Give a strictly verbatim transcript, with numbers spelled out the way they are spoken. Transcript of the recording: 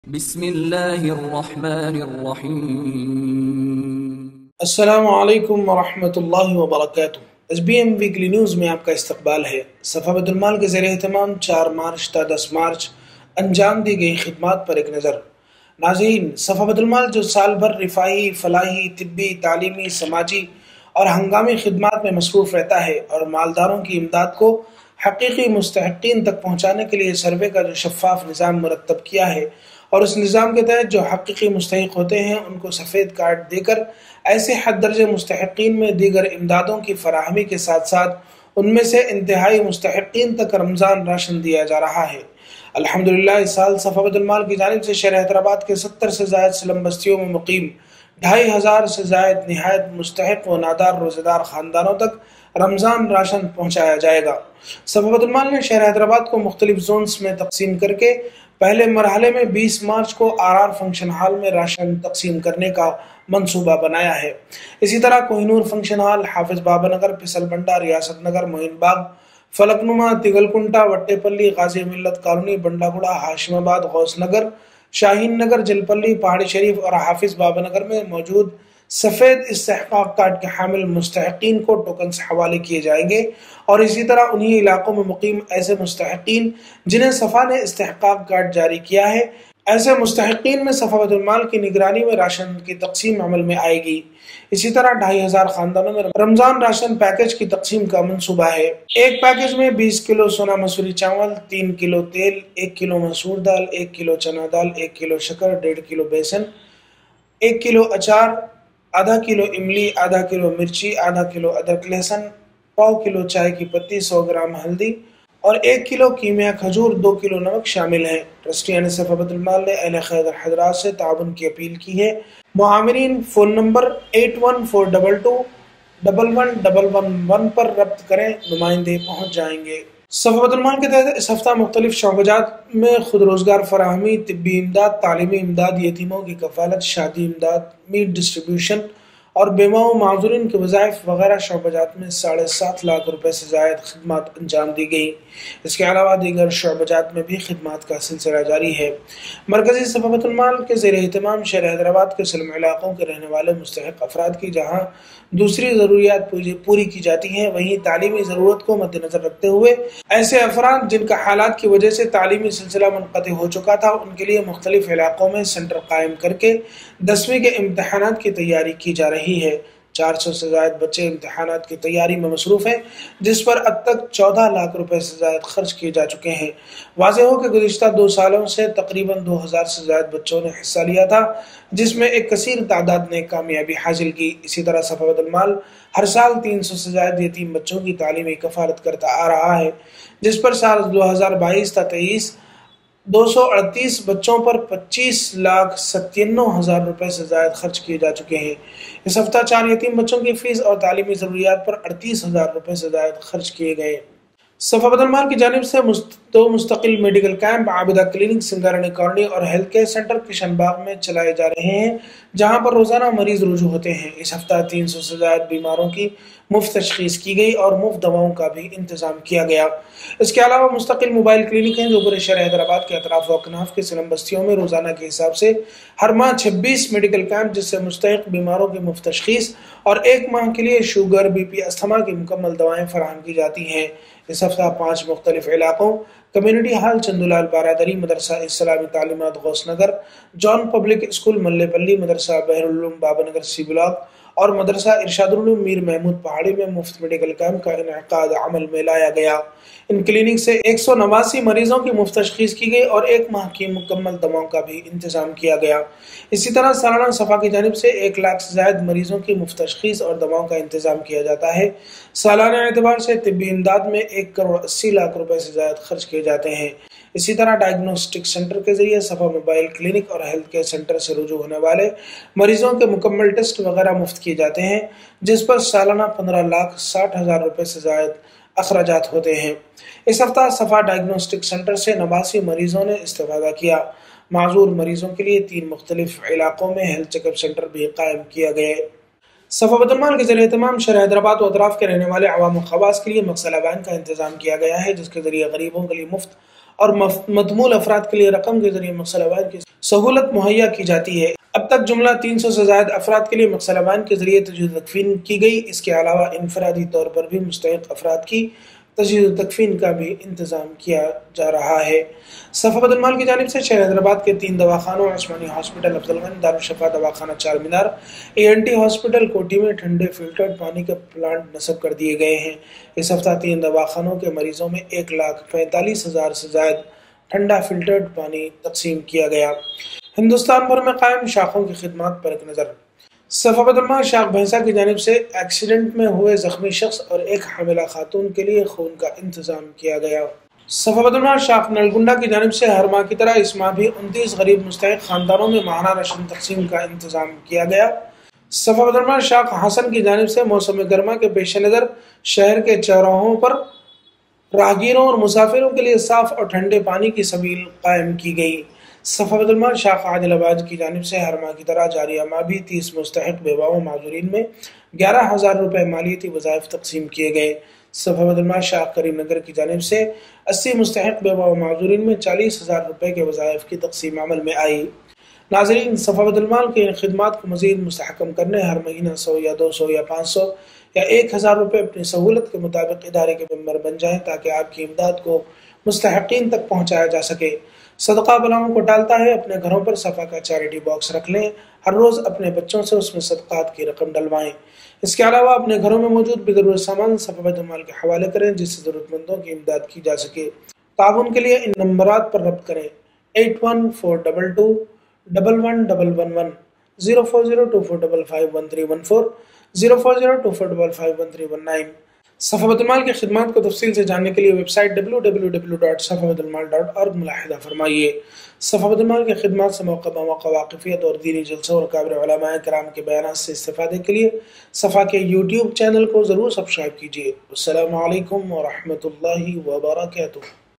بسم اللہ الرحمن الرحیم۔ السلام علیکم ورحمۃ اللہ وبرکاتہ۔ S B M weekly news میں آپ کا استقبال ہے۔ صفا بیت المال کے زیر اہتمام چار مارچ تا دس مارچ انجام دی گئی خدمات پر ایک نظر۔ ناظرین، صفا بیت المال جو سال بھر رفاہی، فلاحی، طبی، تعلیمی، سماجی اور ہنگامی خدمات میں مصروف رہتا ہے اور مالداروں کی امداد کو حقیقی مستحقین تک پہنچانے کے لیے سروے کا جو شفاف نظام مرتب کیا ہے اور اس نظام کے تحت جو حقیقی مستحق ہوتے ہیں ان کو سفید کارڈ دے کر ایسے حد درجے مستحقین میں دیگر امدادوں کی فراہمی کے ساتھ ساتھ ان میں سے انتہائی مستحقین تک رمضان راشن دیا جا رہا ہے۔ الحمدللہ اس سال صفا بیت المال کی جانب سے شہر حیدرآباد کے ستر سے زائد سلم بستیوں میں مقیم ڈھائی ہزار سے زائد نہایت مستحق و نادار روزہ دار خاندانوں تک رمضان راشن پہنچایا جائے گا۔ صفا بیت المال نے شہر حیدرآباد کو مختلف زونز میں تقسیم کر کے پہلے مرحلے میں بیس مارچ کو آر آر فنکشن ہال میں راشن تقسیم کرنے کا منصوبہ بنایا ہے۔ اسی طرح کوہ نور فنکشن ہال، حافظ بابا نگر، پھسل بنڈا، ریاست نگر، معین باغ، فلک نما، تگل کنٹا، وٹے پلی، غازی ملت کالونی، بنڈا گڑا، ہاشم آباد، غوث نگر، شاہین نگر، جل پلی، پہاڑی شریف اور حافظ بابا نگر میں موجود سفید استحقاق کارڈ کے حامل مستحقین کو ٹوکنز حوالے کیے جائیں گے اور اسی طرح انہی علاقوں میں مقیم ایسے مستحقین جنہیں صفا نے استحقاق کارڈ جاری کیا ہے، ایسے مستحقین میں صفا بیت المال کی نگرانی میں راشن کی تقسیم عمل میں آئے گی۔ اسی طرح ڈھائی ہزار خاندانوں میں رمضان راشن پیکج کی تقسیم کا منصوبہ ہے۔ ایک پیکج میں بیس کلو سونا مسوری چاول، تین کلو تیل، ایک کلو مسور دال، ایک کلو چنا دال، ایک کلو شکر، ڈیڑھ کلو بیسن، ایک کلو اچار، آدھا کلو املی، آدھا کلو مرچی، آدھا کلو ادرک لہسن، پاؤ کلو چائے کی پتی، سو گرام ہلدی اور ایک کلو کیمیا کھجور، دو کلو نمک شامل ہیں۔ ٹرسٹیان صفا بیت المال نے اہل خیر حضرات سے تعاون کی اپیل کی ہے۔ معامرین phone number eight one four double two double one double one one پر ربط کریں، نمائندے پہنچ جائیں گے۔ صفا بیت المال کے تحت اس ہفتہ مختلف شعبجات میں خود روزگار فراہمی، طبی امداد، تعلیمی امداد، یتیموں کی کفالت، شادی امداد، میٹ ڈسٹریبیوشن اور بیمہ و معذورین کے وظائف وغیرہ شعبجات میں ساڑھے سات لاکھ روپے سے زائد خدمات انجام دی گئی۔ اس کے علاوہ دیگر شعبجات میں بھی خدمات کا سلسلہ جاری ہے۔ مرکزی صفا بیت المال کے زیر اہتمام شہر حیدرآباد کے سلم علاقوں کے رہنے والے مستحق افراد کی جہاں دوسری ضروریات پوری کی جاتی ہیں، وہیں تعلیمی ضرورت کو مد نظر رکھتے ہوئے ایسے افراد جن کا حالات کی وجہ سے تعلیمی سلسلہ منقطع ہو چکا تھا ان کے لیے مختلف علاقوں میں سینٹر قائم کر کے دسویں کے امتحانات کی تیاری کی جا رہی ہے۔ چار سو سے زائد بچے امتحانات کی تیاری میں مصروف ہیں، جس پر اب تک چودہ لاکھ روپے سے زائد خرچ کیے جا چکے ہیں۔ واضح ہو کہ گزشتہ دو سالوں سے تقریباً دو ہزار سے زائد بچوں نے حصہ لیا تھا، جس میں ایک کثیر تعداد نے کامیابی حاصل کی۔ اسی طرح صفا بیت المال ہر سال تین سو سے زائد یتیم بچوں کی تعلیمی کفالت کرتا آ رہا ہے، جس پر سال دو ہزار بائیس تا تیئیس دو سو اڑتیس بچوں پر پچیس لاکھ ستانوے ہزار روپے سے زائد خرچ کیے جا چکے ہیں۔ اس ہفتہ چار یتیم بچوں کی فیس اور تعلیمی ضروریات پر اڑتیس ہزار روپے سے زائد خرچ کیے گئے۔ صفا بیت المال کی جانب سے دو مستقل medical camp Abida clinic, Singareni colony اور health care centre Kishan Bagh میں چلائے جا رہے ہیں، جہاں پر روزانہ مریض رجوع ہوتے ہیں۔ اس ہفتہ تین سو سے زائد بیماروں کی مفت تشخیص کی گئی اور مفت دواؤں کا بھی انتظام کیا گیا۔ اس کے علاوہ مستقل موبائل کلینک ہیں جو پورے شہر حیدرآباد کے اطراف و اکناف کے سلم بستیوں میں روزانہ کے حساب سے ہر ماہ چھبیس میڈیکل کیمپ، جس سے مستحق بیماروں کی مفت تشخیص اور ایک ماہ کے لیے شوگر، بی پی، استھما کی مکمل دوائیں فراہم کی جاتی ہیں۔ اس ہفتہ پانچ مختلف علاقوں کمیونٹی ہال چندولال بارادری، مدرسہ اسلامی تعلیمات غوث نگر، جان پبلک اسکول ملے پلی، مدرسہ بحر العلوم بابا نگر سی بلاک اور مدرسہ ارشاد العلوم میر محمود پہاڑی میں مفت میڈیکل کیمپ کا انعقاد عمل میں لایا گیا۔ ان کلینک سے ایک سو نواسی مریضوں کی مفت تشخیص کی گئی اور ایک ماہ کی مکمل دواؤں کا بھی انتظام کیا گیا۔ اسی طرح سالانہ صفا کی جانب سے ایک لاکھ سے زائد مریضوں کی مفت تشخیص اور دواؤں کا انتظام کیا جاتا ہے۔ سالانہ اعتبار سے طبی امداد میں ایک کروڑ اسی لاکھ روپے سے زائد خرچ کیے جاتے ہیں۔ اسی طرح ڈائگنوسٹک سینٹر کے ذریعے صفا موبائل کلینک اور ہیلتھ کیئر سینٹر سے رجوع ہونے والے مریضوں کے مکمل ٹیسٹ وغیرہ مفت کیے جاتے ہیں، جس پر سالانہ پندرہ لاکھ ساٹھ ہزار روپے سے زائد اخراجات ہوتے ہیں۔ اس ہفتہ صفا ڈائگنوسٹک سینٹر سے نواسی مریضوں نے استفادہ کیا۔ معذور مریضوں کے لیے تین مختلف علاقوں میں ہیلتھ چیک اپ سینٹر بھی قائم کیا گئے۔ صفا بیت المال کے زیر اہتمام شہر حیدرآباد و اطراف کے رہنے والے عوام و خواص کے لیے مغسلہ بین کا انتظام کیا گیا ہے، جس کے ذریعے غریبوں کے لیے مفت اور مطمول افراد کے لیے رقم کے ذریعے مقصد عوائد کی سہولت مہیا کی جاتی ہے۔ اب تک جملہ تین سو سے زائد افراد کے لیے مقصد عوائد کے ذریعے تجویز تکفین کی گئی۔ اس کے علاوہ انفرادی طور پر بھی مستحق افراد کی تجویز تکفین کا بھی انتظام کیا جا رہا ہے۔ صفا بیت المال کی جانب سے شہر حیدرآباد کے تین دواخانوں عثمانی ہاسپٹل افضل گنج، دارالشفا دواخانہ Charminar, A N T hospital Koti میں ٹھنڈے فلٹرڈ پانی کے پلانٹ نصب کر دیے گئے ہیں۔ اس ہفتہ تین دواخانوں کے مریضوں میں ایک لاکھ پینتالیس ہزار سے زائد ٹھنڈا فلٹرڈ پانی تقسیم کیا گیا۔ ہندوستان بھر میں قائم شاخوں کی خدمات پر ایک نظر۔ صفا بیت المال شاخ بھینسا کی جانب سے ایکسیڈنٹ میں ہوئے زخمی شخص اور ایک حاملہ خاتون کے لیے خون کا انتظام کیا گیا۔ صفا بیت المال شاخ نلگنڈا کی جانب سے ہر ماہ کی طرح اس ماہ بھی انتیس غریب مستحق خاندانوں میں ماہانہ راشن تقسیم کا انتظام کیا گیا۔ صفا بیت المال شاخ حسن کی جانب سے موسم گرما کے پیش نظر شہر کے چوراہوں پر راہگیروں اور مسافروں کے لیے صاف اور ٹھنڈے پانی کی سبیل قائم کی گئی۔ صفا بیت المال شاخ عادل آباد کی جانب سے ہر ماہ کی طرح جاریہ ماہ بھی تیس مستحق بیواؤں معذورین میں گیارہ ہزار روپے مالیتی وظائف تقسیم کیے گئے۔ صفا بیت المال شاخ کریم نگر کی جانب سے اسی مستحق بیواؤں معذورین میں چالیس ہزار روپے کے وظائف کی تقسیم عمل میں آئی۔ ناظرین، صفا بیت المال کے خدمات کو مزید مستحکم کرنے ہر مہینہ سو یا دو سو یا پانچ سو یا ایک ہزار روپے اپنی سہولت کے مطابق ادارے کے ممبر بن جائیں تاکہ آپ کی امداد کو مستحقین تک پہنچایا جا سکے۔ صدقہ بلاؤں کو ٹالتا ہے، اپنے گھروں پر صفا کا چیریٹی باکس رکھ لیں، ہر روز اپنے بچوں سے اس میں صدقات کی رقم ڈلوائیں۔ اس کے علاوہ اپنے گھروں میں موجود بے ضرورت سامان صفا بیت المال کے حوالے کریں جس سے ضرورت مندوں کی امداد کی جا سکے۔ تعاون کے لیے ان نمبرات پر رابطہ کریں: eight one four two two double one double one one, zero four zero two four double five one three one four, zero four zero two four double five one three one nine. Safa Baitul المال کی خدمات کو تفصیل سے جاننے کے لیے website W W W dot Safa Baitul المال ڈاٹ اورگ ملاحظہ فرمائیے۔ صفا بیت المال کی خدمات سے موقع بموقع واقفیت اور دینی جلسوں اور کابر علماء کرام کے بیانات سے استفادے کے لیے صفا کے یوٹیوب چینل کو ضرور سبسکرائب کیجیے۔ السلام علیکم ورحمۃ اللہ وبرکاتہ۔